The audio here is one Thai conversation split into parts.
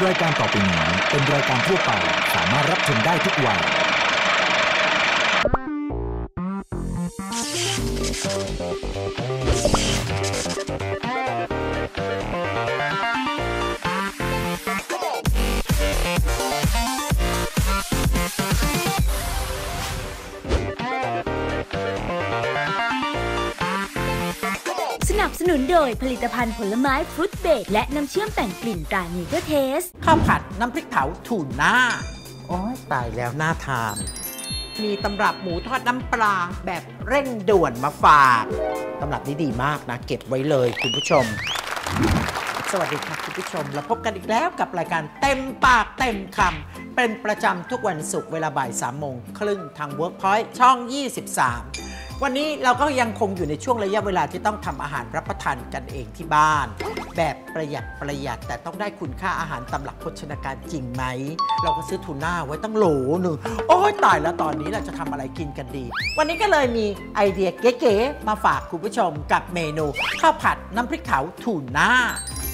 รายการต่อไปนี้เป็นรายการทั่วไปสามารถรับชมได้ทุกวัยสนับสนุนโดยผลิตภัณฑ์ผลไม้ฟรุตเบรดและน้ำเชื่อมแต่งกลิ่นตราเนเจอร์เทสข้าวผัดน้ำพริกเผาทูน่าโอ้ยตายแล้วน่าทานมีตำรับหมูทอดน้ำปลาแบบเร่งด่วนมาฝากตำรับนี้ดีมากนะเก็บไว้เลยคุณผู้ชมสวัสดีครับคุณผู้ชมเราพบกันอีกแล้วกับรายการเต็มปากเต็มคำเป็นประจำทุกวันศุกร์เวลาบ่าย3:30ทาง Workpoint ช่อง 23วันนี้เราก็ยังคงอยู่ในช่วงระยะเวลาที่ต้องทำอาหารรับประทานกันเองที่บ้านแบบประหยัดแต่ต้องได้คุณค่าอาหารตามหลักโภชนาการจริงไหมเราก็ซื้อทูน่าไว้ตั้งโหลหนึ่งโอ้ยตายแล้วตอนนี้เราจะทำอะไรกินกันดีวันนี้ก็เลยมีไอเดียเก๋ๆมาฝากคุณผู้ชมกับเมนูข้าวผัดน้ำพริกเผาทูน่า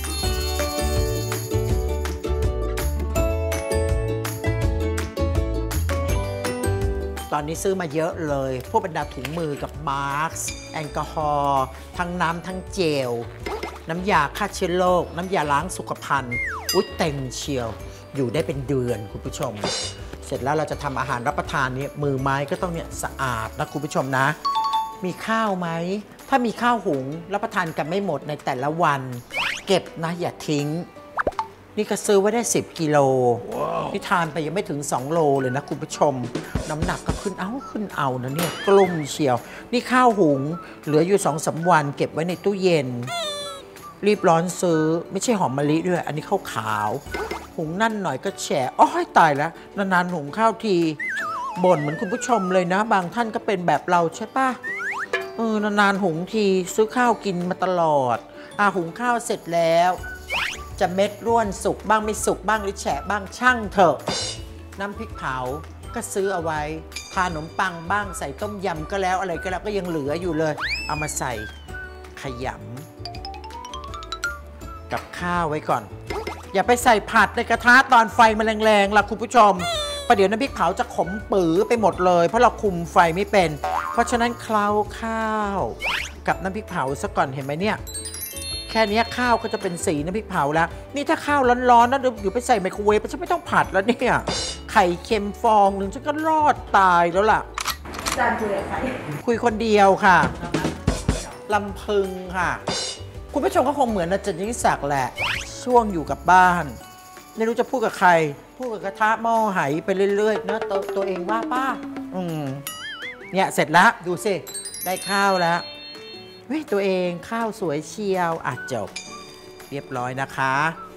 ตอนนี้ซื้อมาเยอะเลยพวกบรรดาถุงมือกับมาร์คแอลกอฮอล์ทั้งน้ำทั้งเจลน้ำยาฆ่าเชื้อโรคน้ำยาล้างสุขภัณฑ์อุ๊ยเต็มเชียวอยู่ได้เป็นเดือนคุณผู้ชมเสร็จแล้วเราจะทำอาหารรับประทานนี้มือไม้ก็ต้องเนี่ยสะอาดนะคุณผู้ชมนะมีข้าวไหมถ้ามีข้าวหุงรับประทานกันไม่หมดในแต่ละวันเก็บนะอย่าทิ้งนี่ก็ซื้อไว้ได้10 กิโลนี่ทานไปยังไม่ถึง2 โลเลยนะคุณผู้ชมน้ำหนักก็ขึ้นเอานะเนี่ยกลุ่มเชียวนี่ข้าวหุงเหลืออยู่2-3 วันเก็บไว้ในตู้เย็นรีบร้อนซื้อไม่ใช่หอมมะลิด้วยอันนี้ข้าวขาวหุงนั่นหน่อยก็แฉะอ้อยตายแล้วนานๆหุงข้าวทีบ่นเหมือนคุณผู้ชมเลยนะบางท่านก็เป็นแบบเราใช่ปะนานๆหุงทีซื้อข้าวกินมาตลอดหุงข้าวเสร็จแล้วจะเม็ดร่วนสุกบ้างไม่สุกบ้างหรือแฉะบ้างช่างเถอะน้ำพริกเผาก็ซื้อเอาไว้ทานขนมปังบ้างใส่ต้มยำก็แล้วอะไรก็แล้วก็ยังเหลืออยู่เลยเอามาใส่ขยำกับข้าวไว้ก่อนอย่าไปใส่ผัดในกระทะตอนไฟมันแรงๆล่ะคุณผู้ชมประเดี๋ยวน้ำพริกเผาจะขมปื๋อไปหมดเลยเพราะเราคุมไฟไม่เป็นเพราะฉะนั้นเคล้าข้าวกับน้ำพริกเผาซะก่อนเห็นไหมเนี่ยแค่นี้ข้าวก็จะเป็นสีน้ำพริกเผาแล้วนี่ถ้าข้าวร้อนๆนะอยู่ไปใส่ไมโครเวฟฉันไม่ต้องผัดแล้วเนี่ยไข่เค็มฟองหนึ่งฉันก็รอดตายแล้วล่ะจานคุยกับใครคุยคนเดียวค่ะลำพึงค่ะคุณผู้ชมก็คงเหมือนอาจารย์ยิ่งศักดิ์แหละช่วงอยู่กับบ้านไม่รู้จะพูดกับใครพูดกับกระทะหม้อไหไปเรื่อยๆนะตัวเองว่าป้าเนี่ยเสร็จแล้วดูสิได้ข้าวแล้วตัวเองข้าวสวยเชียวจบเรียบร้อยนะคะ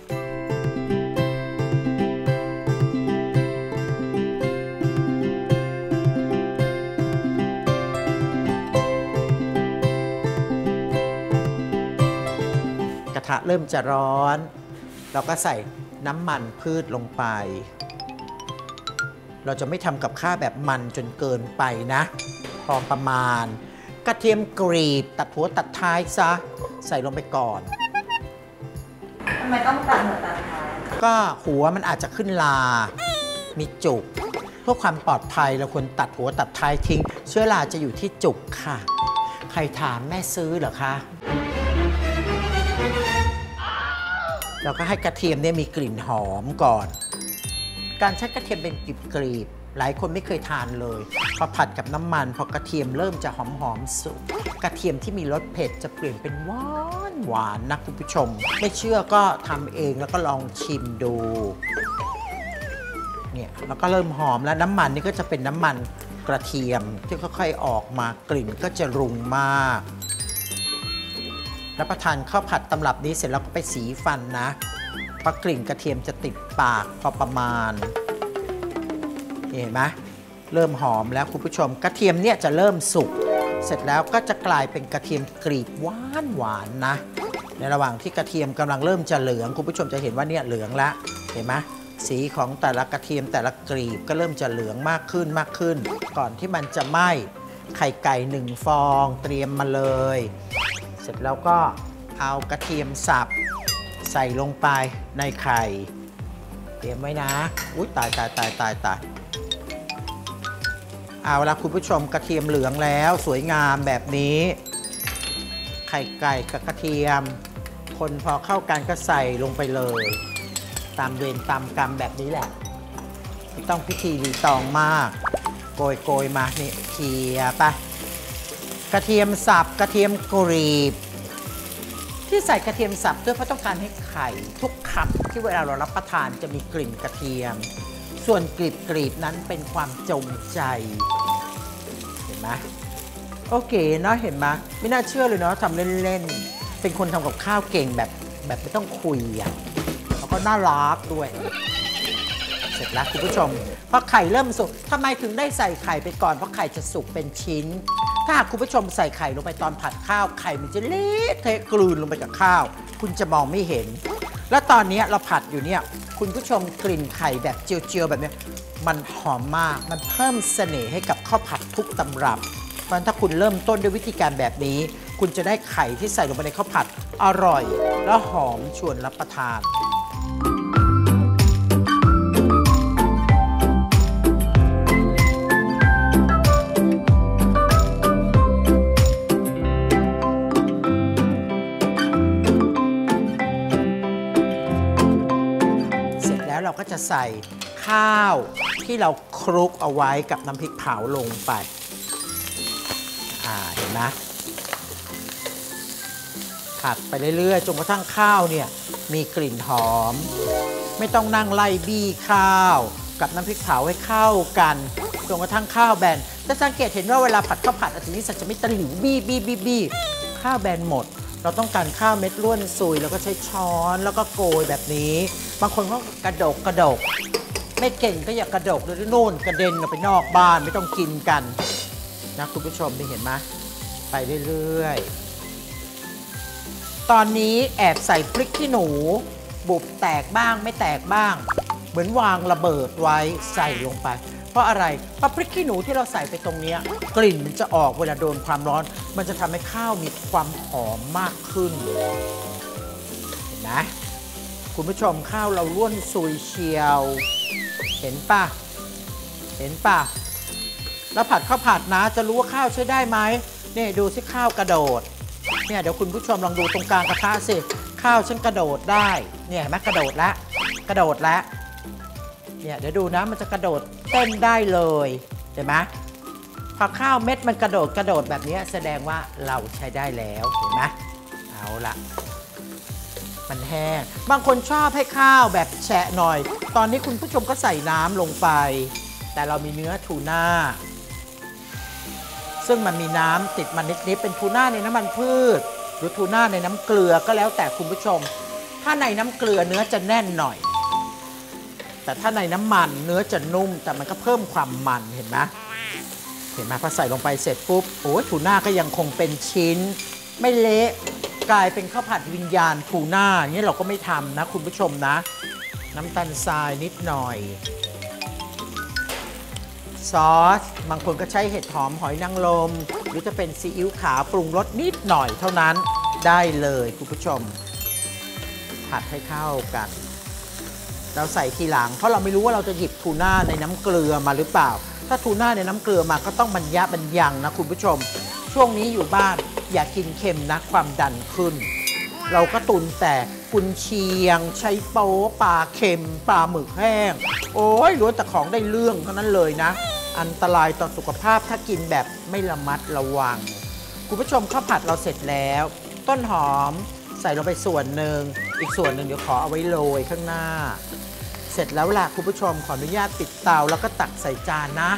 กระทะเริ่มจะร้อนเราก็ใส่น้ำมันพืชลงไปเราจะไม่ทำกับข้าวแบบมันจนเกินไปนะพอประมาณกระเทียมกรีบตัดหัวตัดท้ายซะใส่ลงไปก่อนทำไมต้องตัดหัวตัดท้ายก็หัวมันอาจจะขึ้นลามีจุกเพื่อความปลอดภัยเราควรตัดหัวตัดท้ายทิ้งเชื้อราจะอยู่ที่จุกค่ะใครถามแม่ซื้อเหรอคะเราก็ให้กระเทียมเนี่ยมีกลิ่นหอมก่อนการใช้กระเทียมเป็นกรีบหลายคนไม่เคยทานเลยพอผัดกับน้ำมันพอกระเทียมเริ่มจะหอมสุกกระเทียมที่มีรสเผ็ดจะเปลี่ยนเป็นหวานนะคุณผู้ชมไม่เชื่อก็ทำเองแล้วก็ลองชิมดูเนี่ยแล้วก็เริ่มหอมแล้วน้ำมันนี่ก็จะเป็นน้ำมันกระเทียมที่ค่อยๆออกมากลิ่นก็จะรุงมากรับประทานข้าวผัดตำรับนี้เสร็จแล้วก็ไปสีฟันนะเพราะกลิ่นกระเทียมจะติดปากพอประมาณเห็นไหมเริ่มหอมแล้วคุณผู้ชมกระเทียมเนี่ยจะเริ่มสุกเสร็จแล้วก็จะกลายเป็นกระเทียมกรีบหวานนะในระหว่างที่กระเทียมกำลังเริ่มจะเหลืองคุณผู้ชมจะเห็นว่าเนี่ยเหลืองแล้วเห็นไหมสีของแต่ละกระเทียมแต่ละกรีบก็เริ่มจะเหลืองมากขึ้นก่อนที่มันจะไหม้ไข่ไก่1 ฟองเตรียมมาเลยเสร็จแล้วก็เอากระเทียมสับใส่ลงไปในไข่เตรียมไว้นะอุ้ยตายเอาละคุณผู้ชมกระเทียมเหลืองแล้วสวยงามแบบนี้ไข่ไก่กับกระเทียมคนพอเข้ากันก็ใส่ลงไปเลยตามเวรตามกรรมแบบนี้แหละไม่ต้องพิธีรีตองมากโกยมานี่เคี่ยไปกระเทียมสับกระเทียมกรีบที่ใส่กระเทียมสับด้วยเพราะต้องการให้ไข่ทุกคำที่เวลาเรารับประทานจะมีกลิ่นกระเทียมส่วนกรีบนั้นเป็นความจงใจเห็นไหมโอเคเนาะเห็นไหมไม่น่าเชื่อเลยเนาะทำเล่นๆเป็นคนทำกับข้าวเก่งแบบไม่ต้องคุยอ่ะแล้วก็น่ารักด้วยเสร็จแล้วคุณผู้ชมพอไข่เริ่มสุกทำไมถึงได้ใส่ไข่ไปก่อนเพราะไข่จะสุกเป็นชิ้นถ้าหากคุณผู้ชมใส่ไข่ลงไปตอนผัดข้าวไข่มันจะเละเทะกลืนลงไปกับข้าวคุณจะมองไม่เห็นแล้วตอนนี้เราผัดอยู่เนี่ยคุณผู้ชมกลิ่นไข่แบบเจียวๆแบบนี้มันหอมมากมันเพิ่มเสน่ห์ให้กับข้าวผัดทุกตำรับเพราะฉะนั้นถ้าคุณเริ่มต้นด้วยวิธีการแบบนี้คุณจะได้ไข่ที่ใส่ลงไปในข้าวผัดอร่อยและหอมชวนรับประทานเราก็จะใส่ข้าวที่เราคลุกเอาไว้กับน้ำพริกเผาลงไปเห็นไหมผัดไปเรื่อยๆจนกระทั่งข้าวเนี่ยมีกลิ่นหอมไม่ต้องนั่งไล่บี้ข้าวกับน้ำพริกเผาให้เข้ากันจนกระทั่งข้าวแบนจะสังเกตเห็นว่าเวลาผัดข้าวผัดอาทิตย์นี้จะไม่ตะหลิวบี้ข้าวแบนหมดเราต้องการข้าวเม็ดร่วนซุยแล้วก็ใช้ช้อนแล้วก็โกยแบบนี้บางคนก็กระดกไม่เก่งก็อย่ากระดกเลยโน่นกระเด็นออกไปนอกบ้านไม่ต้องกินกันนะคุณผู้ชมได้เห็นไหมไปเรื่อยๆตอนนี้แอบใส่พริกขี้หนูบุบแตกบ้างไม่แตกบ้างเหมือนวางระเบิดไว้ใส่ลงไปเพราะอะไรเพราะพริกขี้หนูที่เราใส่ไปตรงนี้กลิ่นมันจะออกเวลาโดนความร้อนมันจะทำให้ข้าวมีความหอมมากขึ้นเห็นไหมคุณผู้ชมข้าวเราล้วนซุยเชียวเห็นป่ะแล้วผัดข้าวผัดนะจะรู้ว่าข้าวใช้ได้ไหมนี่ดูสิข้าวกระโดดเนี่ยเดี๋ยวคุณผู้ชมลองดูตรงกลางกระทะสิข้าวฉันกระโดดได้เนี่ยเห็นไหมกระโดดแล้วเนี่ยเดี๋ยวดูนะมันจะกระโดดเต้นได้เลยเห็นไหมพอข้าวเม็ดมันกระโดดแบบนี้แสดงว่าเราใช้ได้แล้วเห็นไหมเอาละมันแห้งบางคนชอบให้ข้าวแบบแฉะหน่อยตอนนี้คุณผู้ชมก็ใส่น้ำลงไปแต่เรามีเนื้อทูน่าซึ่งมันมีน้ำติดมันนิดๆเป็นทูน่าในน้ำมันพืชหรือทูน่าในน้ำเกลือก็แล้วแต่คุณผู้ชมถ้าในน้ำเกลือเนื้อจะแน่นหน่อยแต่ถ้าในน้ำมันเนื้อจะนุ่มแต่มันก็เพิ่มความมันเห็นไหมพอใส่ลงไปเสร็จปุ๊บโอ้ยทูน่าก็ยังคงเป็นชิ้นไม่เละกลายเป็นข้าวผัดวิญญาณทูน่านี่เราก็ไม่ทำนะคุณผู้ชมนะน้ำตาลทรายนิดหน่อยซอสบางคนก็ใช้เห็ดหอมหอยนางรมหรือจะเป็นซีอิ๊วขาวปรุงรสนิดหน่อยเท่านั้นได้เลยคุณผู้ชมผัดให้เข้ากันเราใส่ทีหลังเพราะเราไม่รู้ว่าเราจะหยิบทูน่าในน้ำเกลือมาหรือเปล่าถ้าทูน่าในน้ำเกลือมาก็ต้องบรรยังนะคุณผู้ชมช่วงนี้อยู่บ้านอย่ากินเค็มนะความดันขึ้นเราก็ตุนแต่กุนเชียงใช้โป๊ปลาเค็มปลาหมึกแห้งโอ้ยล้วนแต่ของได้เรื่องเท่านั้นเลยนะอันตรายต่อสุขภาพถ้ากินแบบไม่ระมัดระวังคุณผู้ชมข้าวผัดเราเสร็จแล้วต้นหอมใส่ลงไปส่วนหนึ่งอีกส่วนหนึ่งเดี๋ยวขอเอาไว้โรยข้างหน้าเสร็จแล้วล่ะคุณผู้ชมขออนุญาตปิดเตาแล้วก็ตักใส่จานนะ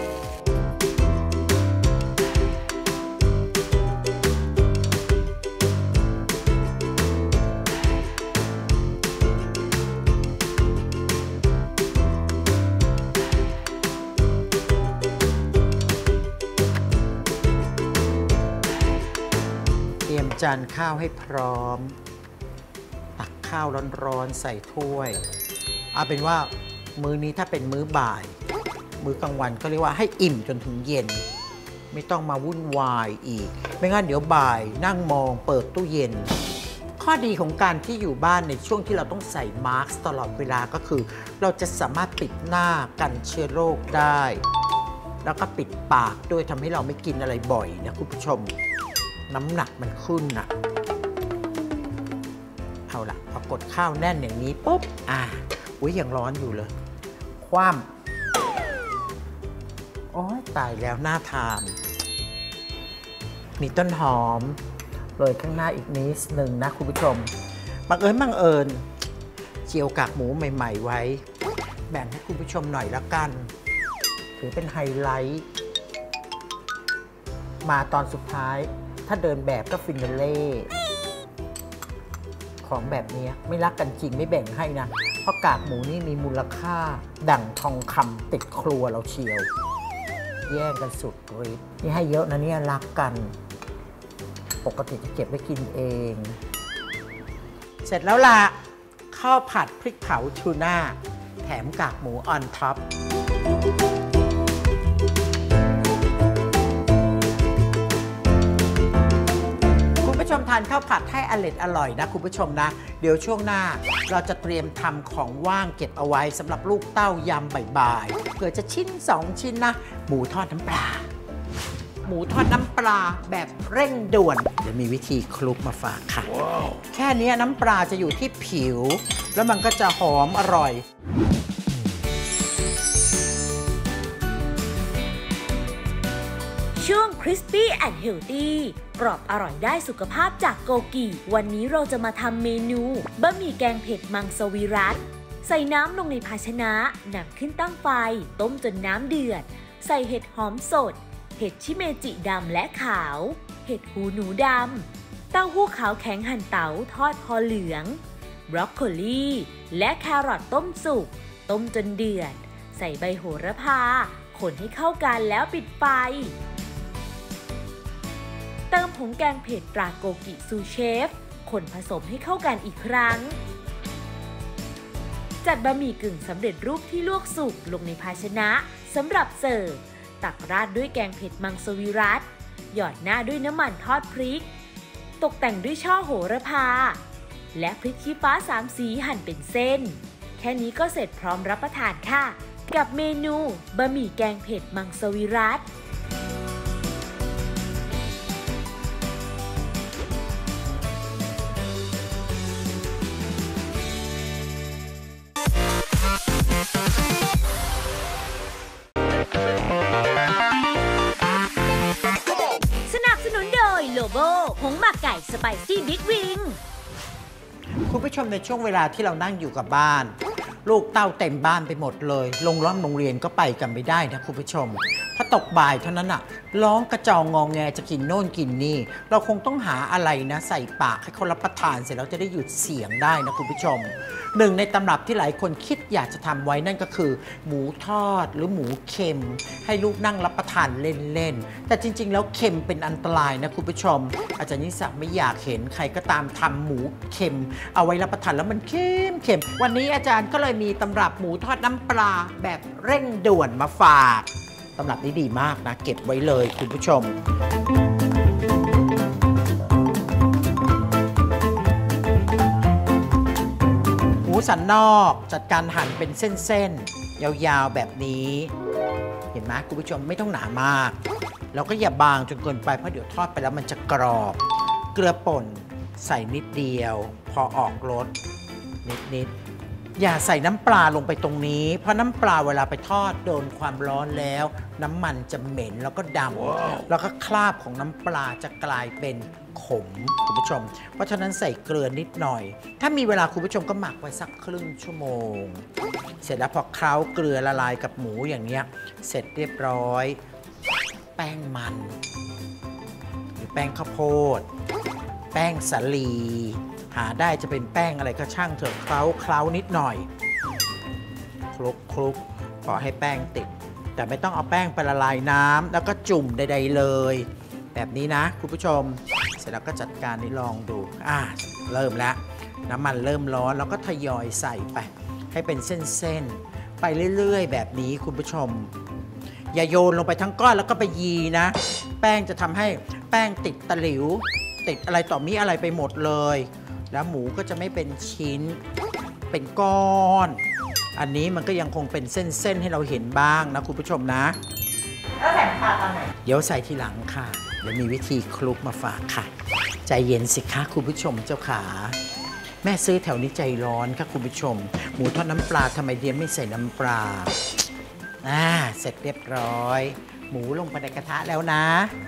จานข้าวให้พร้อมตักข้าวร้อนๆใส่ถ้วยเอาเป็นว่ามื้อนี้ถ้าเป็นมื้อบ่ายมื้อกลางวันก็เรียกว่าให้อิ่มจนถึงเย็นไม่ต้องมาวุ่นวายอีกไม่งั้นเดี๋ยวบ่ายนั่งมองเปิดตู้เย็นขข้อดีของการที่อยู่บ้านในช่วงที่เราต้องใส่มาสก์ตลอดเวลาก็คือ เราจะสามารถปิดหน้ากันเชื้อโรคได้ แล้วก็ปิดปากด้วยทำให้เราไม่กินอะไรบ่อยนะคุณผู้ชมน้ำหนักมันขึ้นนะเอาล่ะพอกดข้าวแน่นอย่างนี้ปุ๊บอุ้ยยังร้อนอยู่เลยคว่ำโอ้ยตายแล้วน่าทานมีต้นหอมโรยข้างหน้าอีกนิดหนึ่งนะคุณผู้ชมบังเอิญเจียวกากหมูใหม่ๆไว้แบ่งให้คุณผู้ชมหน่อยละกันถือเป็นไฮไลท์มาตอนสุดท้ายถ้าเดินแบบก็ฟินาเล่ของแบบนี้ไม่รักกันจริงไม่แบ่งให้นะเพราะกากหมูนี่มีมูลค่าดั่งทองคำติดครัวเราเชียวแย่งกันสุดฤทธิ์นี่ให้เยอะนะเนี่ยรักกันปกติจะเก็บไว้กินเองเสร็จแล้วล่ะข้าวผัดพริกเผาทูน่าแถมกากหมูออนท็อปคุณผู้ชมทานข้าวผัดให้อร่อยนะคุณผู้ชมนะเดี๋ยวช่วงหน้าเราจะเตรียมทำของว่างเก็บเอาไว้สำหรับลูกเต้ายำบ่ายๆเผื่อจะชิ้น2 ชิ้นนะหมูทอดน้ำปลาหมูทอดน้ำปลาแบบเร่งด่วนเดี๋ยวมีวิธีคลุกมาฝากค่ะ แค่นี้น้ำปลาจะอยู่ที่ผิวแล้วมันก็จะหอมอร่อยช่วง Crispy and Healthy กรอบอร่อยได้สุขภาพจากโกกิวันนี้เราจะมาทำเมนูบะหมี่แกงเผ็ดมังสวิรัติใส่น้ำลงในภาชนะนำขึ้นตั้งไฟต้มจนน้ำเดือดใส่เห็ดหอมสดเห็ดชิเมจิดำและขาวเห็ดหูหนูดำเต้าหู้ขาวแข็งหั่นเต๋าทอดพอเหลืองบรอกโคลีและแครอทต้มสุกต้มจนเดือดใส่ใบโหระพาคนให้เข้ากันแล้วปิดไฟเติมผงแกงเผ็ดตราโกกิซูเชฟคนผสมให้เข้ากันอีกครั้งจัดบะหมี่กึ่งสำเร็จรูปที่ลวกสุกลงในภาชนะสำหรับเสิร์ฟตักราดด้วยแกงเผ็ดมังสวิรัติหยอดหน้าด้วยน้ำมันทอดพริกตกแต่งด้วยช่อโหระพาและพริกชี้ฟ้า3 สีหั่นเป็นเส้นแค่นี้ก็เสร็จพร้อมรับประทานค่ะกับเมนูบะหมี่แกงเผ็ดมังสวิรัติโลโบผงหมักไก่สไปซี่บิ๊กวิงคุณผู้ชมในช่วงเวลาที่เรานั่งอยู่กับบ้านลูกเต้าเต็มบ้านไปหมดเลยโรงเรียนก็ไปกันไม่ได้นะคุณผู้ชมพอตกบ่ายเท่านั้นอะร้องกระจองงองแงจะกินโน่นกินนี่เราคงต้องหาอะไรนะใส่ปากให้เขารับประทานเสร็จแล้วจะได้หยุดเสียงได้นะคุณผู้ชมหนึ่งในตำรับที่หลายคนคิดอยากจะทำไว้นั่นก็คือหมูทอดหรือหมูเค็มให้ลูกนั่งรับประทานเล่นๆแต่จริงๆแล้วเค็มเป็นอันตรายนะคุณผู้ชมอาจารย์นิสักไม่อยากเห็นใครก็ตามทำหมูเค็มเอาไว้รับประทานแล้วมันเค็มวันนี้อาจารย์ก็เลยมีตำรับหมูทอดน้ำปลาแบบเร่งด่วนมาฝากตำรับนี้ดีมากนะเก็บไว้เลยคุณผู้ชมหมูสันนอกจัดการหั่นเป็นเส้นๆยาวๆแบบนี้เห็นไหมคุณผู้ชมไม่ต้องหนามากแล้วก็อย่าบางจนเกินไปเพราะเดี๋ยวทอดไปแล้วมันจะกรอบเกลือป่นใส่นิดเดียวพอออกรสนิดอย่าใส่น้ำปลาลงไปตรงนี้เพราะน้ำปลาเวลาไปทอดโดนความร้อนแล้วน้ำมันจะเหม็นแล้วก็ดำแล้วก็คราบของน้ำปลาจะกลายเป็นขมคุณผู้ชมเพราะฉะนั้นใส่เกลือนิดหน่อยถ้ามีเวลาคุณผู้ชมก็หมักไว้สักครึ่งชั่วโมงเสร็จแล้วพอเคล้าเกลือละลายกับหมูอย่างเนี้ยเสร็จเรียบร้อยแป้งมันหรือแป้งข้าวโพดแป้งสาลีหาได้จะเป็นแป้งอะไรก็ช่างเถอะเคล้านิดหน่อยคลุกพอให้แป้งติดแต่ไม่ต้องเอาแป้งไปละลายน้ำแล้วก็จุ่มใดๆเลยแบบนี้นะคุณผู้ชมเสร็จแล้วก็จัดการนี่ลองดูเริ่มแล้วน้ำมันเริ่มร้อนแล้วก็ทยอยใส่ไปให้เป็นเส้นๆไปเรื่อยๆแบบนี้คุณผู้ชมอย่าโยนลงไปทั้งก้อนแล้วก็ไปยีนะแป้งจะทำให้แป้งติดตะหลิวติดอะไรต่อมีอะไรไปหมดเลยแล้วหมูก็จะไม่เป็นชิ้นเป็นก้อน อันนี้มันก็ยังคงเป็นเส้นๆให้เราเห็นบ้างนะคุณผู้ชมนะแล้วใส่ปลาตอนไหนเดี๋ยวใส่ทีหลังค่ะเดี๋ยวมีวิธีคลุกมาฝากค่ะใจเย็นสิคะคุณผู้ชมเจ้าขาแม่ซื้อแถวนี้ใจร้อนค่ะคุณผู้ชมหมูทอดน้ำปลาทำไมเดียไม่ใส่น้ำปลาเสร็จเรียบร้อยหมูลงไปในกระทะแล้วนะ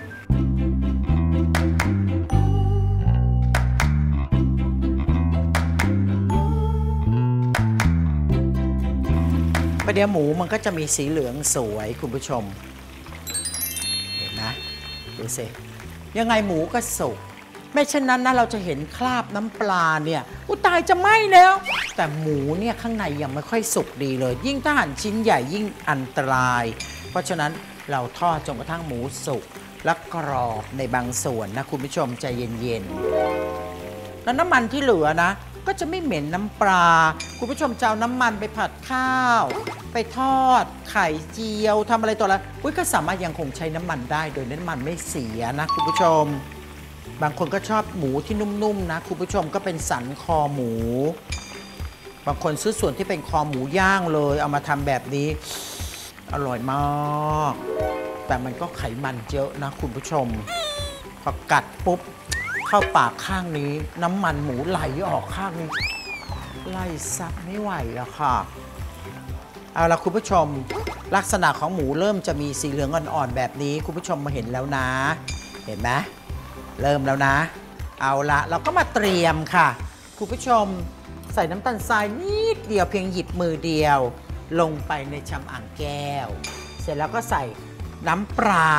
ประเดี๋ยวหมูมันก็จะมีสีเหลืองสวยคุณผู้ชมเห็นนะดูสิยังไงหมูก็สุกไม่เช่นนั้นนะเราจะเห็นคราบน้ำปลาเนี่ยอุยตายจะไหม้แล้วแต่หมูเนี่ยข้างในยังไม่ค่อยสุกดีเลยยิ่งถ้าหั่นชิ้นใหญ่ยิ่งอันตรายเพราะฉะนั้นเราทอดจนกระทั่งหมูสุกและกรอบในบางส่วนนะคุณผู้ชมใจเย็นๆแล้วน้ำมันที่เหลือนะก็จะไม่เหม็นน้ำปลาคุณผู้ชมจะเอาน้ำมันไปผัดข้าวไปทอดไข่เจียวทำอะไรต่อแล้วก็สามารถยังคงใช้น้ำมันได้โดยน้ำมันไม่เสียนะคุณผู้ชมบางคนก็ชอบหมูที่นุ่มๆนะคุณผู้ชมก็เป็นสันคอหมูบางคนซื้อส่วนที่เป็นคอหมูย่างเลยเอามาทำแบบนี้อร่อยมากแต่มันก็ไขมันเยอะนะคุณผู้ชมพอกัดปุ๊บเข้าปากข้างนี้น้ำมันหมูไหลออกข้างนี้ไล่ซับไม่ไหวแล้วค่ะเอาละคุณผู้ชมลักษณะของหมูเริ่มจะมีสีเหลืองอ่อนๆแบบนี้คุณผู้ชมมาเห็นแล้วนะเห็นไหมเริ่มแล้วนะเอาละเราก็มาเตรียมค่ะคุณผู้ชมใส่น้ำตาลทรายนิดเดียวเพียงหยิบมือเดียวลงไปในชามอ่างแก้วเสร็จแล้วก็ใส่น้ำปลา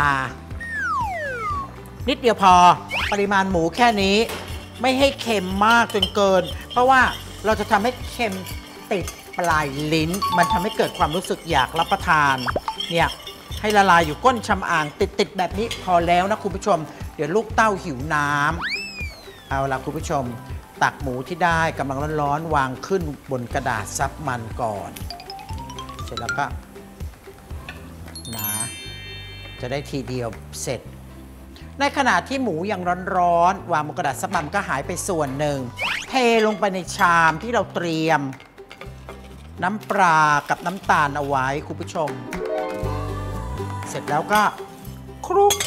นิดเดียวพอปริมาณหมูแค่นี้ไม่ให้เค็มมากจนเกินเพราะว่าเราจะทำให้เค็มติดปลายลิ้นมันทำให้เกิดความรู้สึกอยากรับประทานเนี่ยให้ละลายอยู่ก้นชามอ่างติดแบบนี้พอแล้วนะคุณผู้ชมเดี๋ยวลูกเต้าหิวน้ำเอาละคุณผู้ชมตักหมูที่ได้กำลังร้อนๆวางขึ้นบนกระดาษซับมันก่อนเสร็จแล้วก็นะจะได้ทีเดียวเสร็จในขณะที่หมูยังร้อนๆวางบนกระดาษซับมันก็หายไปส่วนหนึ่งเทลงไปในชามที่เราเตรียมน้ำปลากับน้ำตาลเอาไว้คุณผู้ชมเสร็จแล้วก็คลุก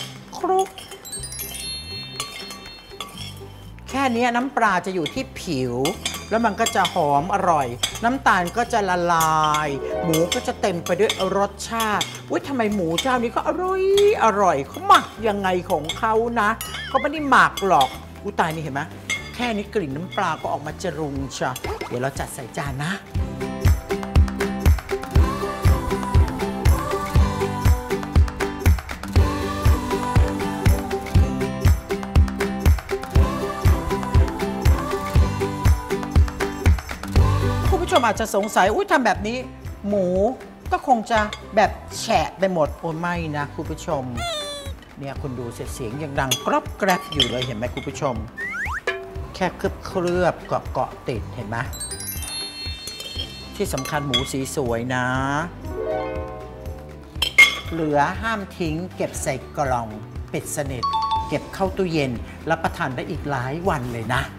แค่นี้น้ำปลาจะอยู่ที่ผิวแล้วมันก็จะหอมอร่อยน้ำตาลก็จะละลายหมูก็จะเต็มไปด้วยรสชาติทำไมหมูเจ้านี้ก็อร่อยเขาหมักยังไงของเขานะเขาไม่ได้หมักหรอกตายนี่เห็นไหมแค่นี้กลิ่นน้ำปลาก็ออกมาจรุงชะเดี๋ยวเราจัดใส่จานนะผู้ชมอาจจะสงสัยทำแบบนี้หมูก็คงจะแบบแฉะไปหมดไม่นะคุณผู้ชมเนี่ยคุณดูเสียงยังดังกรอบแกรบอยู่เลยเห็นไหมคุณผู้ชมแค่เคลือบเกาะติดเห็นไหมที่สำคัญหมูสีสวยนะเหลือห้ามทิ้งเก็บใส่กล่องปิดสนิทเก็บเข้าตู้เย็นรับประทานได้อีกหลายวันเลยนะ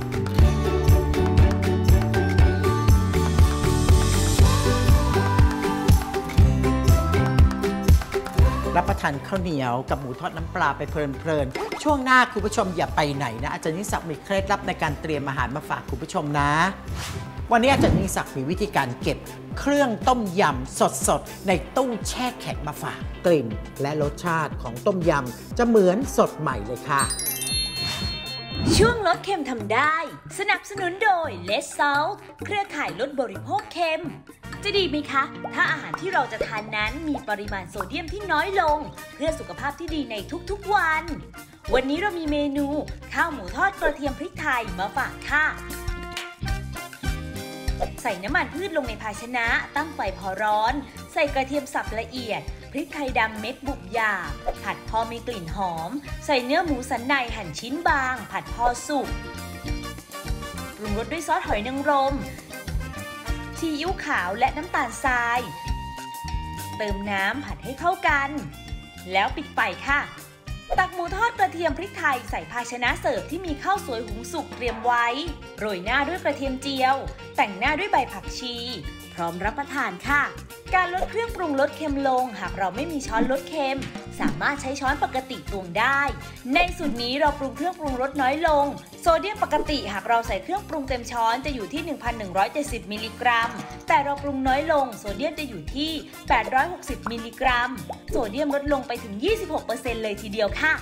รับประทานข้าวเหนียวกับหมูทอดน้ำปลาไปเพลินๆช่วงหน้าคุณผู้ชมอย่าไปไหนนะอาจารย์ยิ่งศักดิ์มีเคล็ดลับในการเตรียมอาหารมาฝากคุณผู้ชมนะวันนี้อาจารย์ยิ่งศักดิ์มีวิธีการเก็บเครื่องต้มยำสดๆในตู้แช่แข็งมาฝากกลิ่นและรสชาติของต้มยำจะเหมือนสดใหม่เลยค่ะช่วงลดเค็มทำได้สนับสนุนโดย Less Salt เครือข่ายลดบริโภคเค็มจะดีไหมคะถ้าอาหารที่เราจะทานนั้นมีปริมาณโซเดียมที่น้อยลงเพื่อสุขภาพที่ดีในทุกๆวันนี้เรามีเมนูข้าวหมูทอดกระเทียมพริกไทยมาฝากค่ะใส่น้ำมันพืชลงในภาชนะตั้งไฟพอร้อนใส่กระเทียมสับละเอียดพริกไทยดำเม็ดบุบหยาบผัดพอมีกลิ่นหอมใส่เนื้อหมูสันในหั่นชิ้นบางผัดพอสุกปรุงรสด้วยซอสหอยนางรมซีอิ๊วขาวและน้ำตาลทรายเติมน้ำผัดให้เข้ากันแล้วปิดไฟค่ะตักหมูทอดกระเทียมพริกไทยใส่ภาชนะเสิร์ฟที่มีข้าวสวยหุงสุกเตรียมไว้โรยหน้าด้วยกระเทียมเจียว แต่งหน้าด้วยใบผักชีพร้อมรับประทานค่ะการลดเครื่องปรุงลดเค็มลงหากเราไม่มีช้อนลดเค็มสามารถใช้ช้อนปกติตวงได้ในสูตรนี้เราปรุงเครื่องปรุงรสน้อยลงโซเดียมปกติหากเราใส่เครื่องปรุงเต็มช้อนจะอยู่ที่ 1,170 มิลลิกรัมแต่เราปรุงน้อยลงโซเดียมจะอยู่ที่ 860 มิลลิกรัมโซเดียมลดลงไปถึง 26% เลยทีเดียวค่ะ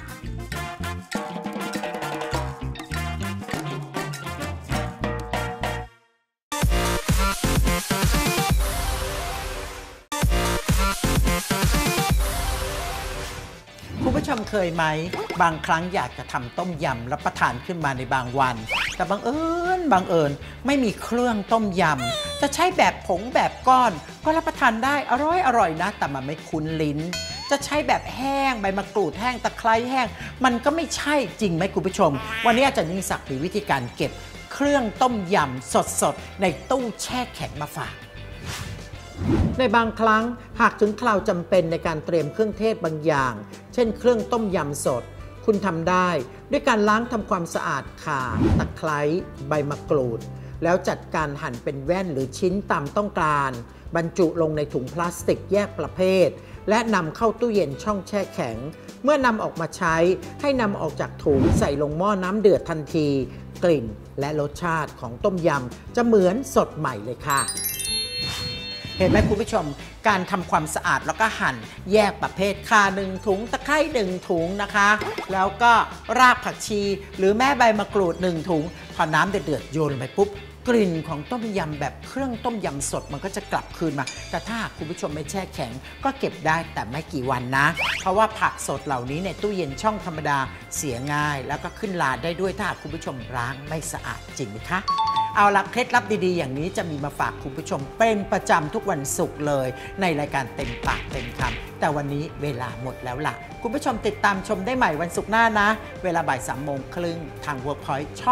คุณผู้ชมเคยไหมบางครั้งอยากจะทำต้มยำรับประทานขึ้นมาในบางวันแต่บังเอิญไม่มีเครื่องต้มยำจะใช้แบบผงแบบก้อนก็รับประทานได้อร่อยนะแต่มันไม่คุ้นลิ้นจะใช้แบบแห้งใบมะกรูดแห้งตะไคร้แห้งมันก็ไม่ใช่จริงไหมคุณผู้ชมวันนี้อาจารย์ยิ่งศักดิ์มีวิธีการเก็บเครื่องต้มยำสดๆในตู้แช่แข็งมาฝากในบางครั้งหากถึงคราวจำเป็นในการเตรียมเครื่องเทศบางอย่างเช่นเครื่องต้มยำสดคุณทำได้ด้วยการล้างทำความสะอาดข่าตะไคร้ใบมะกรูดแล้วจัดการหั่นเป็นแว่นหรือชิ้นตามต้องการบรรจุลงในถุงพลาสติกแยกประเภทและนำเข้าตู้เย็นช่องแช่แข็งเมื่อนำออกมาใช้ให้นำออกจากถุงใส่ลงหม้อน้ำเดือดทันทีกลิ่นและรสชาติของต้มยำจะเหมือนสดใหม่เลยค่ะเห็นไหมคุณผู้ชมการทำความสะอาดแล้วก็หั่นแยกประเภทข่า1 ถุงตะไคร้1 ถุงนะคะแล้วก็รากผักชีหรือแม่ใบมะกรูด1 ถุงพอน้ำเดือดโยนลงไปปุ๊บกลิ่นของต้มยำแบบเครื่องต้มยำสดมันก็จะกลับคืนมาแต่ถ้าคุณผู้ชมไม่แช่แข็งก็เก็บได้แต่ไม่กี่วันนะเพราะว่าผักสดเหล่านี้ในตู้เย็นช่องธรรมดาเสียง่ายแล้วก็ขึ้นลาได้ด้วยถ้าคุณผู้ชมล้างไม่สะอาดจริงไหมคะเอาล่ะเคล็ดลับดีๆอย่างนี้จะมีมาฝากคุณผู้ชมเป็นประจำทุกวันศุกร์เลยในรายการเต็มปากเต็มคำแต่วันนี้เวลาหมดแล้วล่ะคุณผู้ชมติดตามชมได้ใหม่วันศุกร์หน้านะเวลาบ่าย 3:30 ทาง Workpoint ช่อง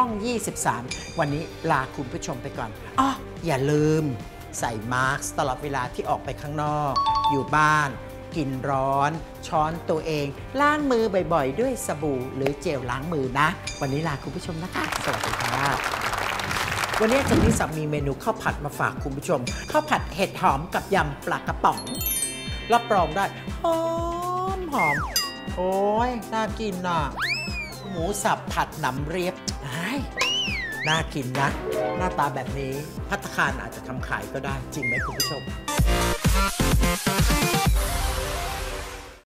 23 วันนี้ลาคุณผู้ชมไปก่อนอ้ออย่าลืมใส่มาสก์ตลอดเวลาที่ออกไปข้างนอกอยู่บ้านกินร้อนช้อนตัวเองล้างมือบ่อยๆด้วยสบู่หรือเจลล้างมือนะวันนี้ลาคุณผู้ชมนะคะสวัสดีค่ะวันนี้อาจารย์นิสักมีเมนูข้าวผัดมาฝากคุณผู้ชมข้าวผัดเห็ดหอมกับยำปลากระป๋องรับรองได้หอมโอ้ยน่ากินน่ะหมูสับผัดหนำเรียบน่ากินนะหน้าตาแบบนี้ภัตตาคารอาจจะทำขายก็ได้จริงไหมคุณผู้ชม